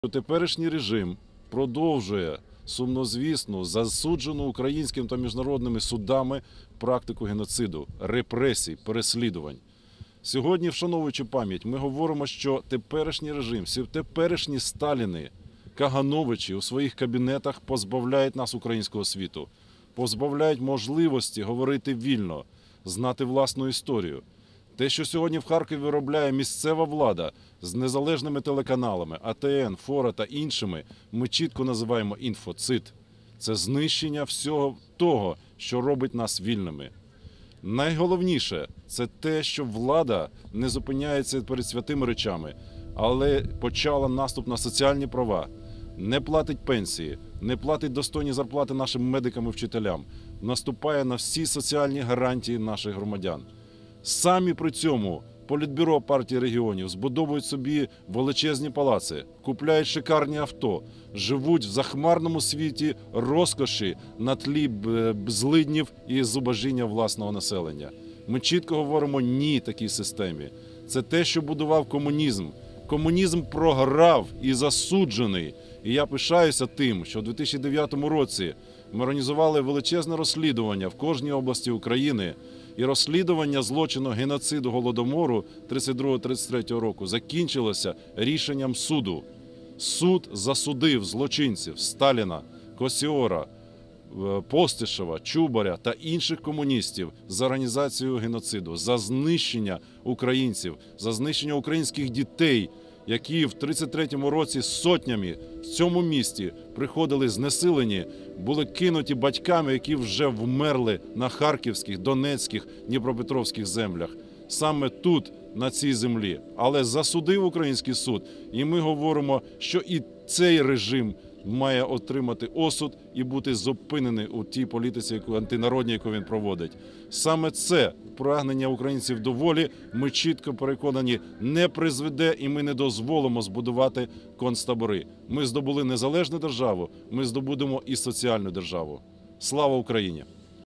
Теперішній режим продовжує сумнозвісну, засуджену українським та міжнародними судами практику геноциду, репресій, переслідувань. Сьогодні, вшановуючи пам'ять, ми говоримо, що теперішній режим, теперішні Сталіни, Кагановичі у своїх кабінетах позбавляють нас українського світу, позбавляють можливості говорити вільно, знати власну історію. Те, що сьогодні в Харкові виробляє місцева влада з незалежними телеканалами, АТН, Фора та іншими, ми чітко називаємо інфоцид. Це знищення всього того, що робить нас вільними. Найголовніше – це те, що влада не зупиняється перед святими речами, але почала наступ на соціальні права, не платить пенсії, не платить достойні зарплати нашим медикам і вчителям, наступає на всі соціальні гарантії наших громадян. Самі при цьому Політбюро партії регіонів збудовують собі величезні палаци, купляють шикарні авто, живуть в захмарному світі розкоші на тлі злиднів і зубожіння власного населення. Ми чітко говоримо «ні» такій системі. Це те, що будував комунізм. Комунізм програв і засуджений. І я пишаюся тим, що в 2009 році ми організували величезне розслідування в кожній області України. І розслідування злочину геноциду Голодомору 32-33 року закінчилося рішенням суду. Суд засудив злочинців Сталіна, Косіора, Постишева, Чубаря та інших комуністів за організацію геноциду, за знищення українців, за знищення українських дітей, які в 33-му році сотнями в цьому місті приходили знесилені, були кинуті батьками, які вже вмерли на харківських, донецьких, дніпропетровських землях. Саме тут, на цій землі. Але засудив український суд, і ми говоримо, що і цей режим має отримати осуд і бути зупинений у тій політиці антинародній, яку він проводить. Саме це прагнення українців до волі, ми чітко переконані, не призведе і ми не дозволимо збудувати концтабори. Ми здобули незалежну державу, ми здобудемо і соціальну державу. Слава Україні!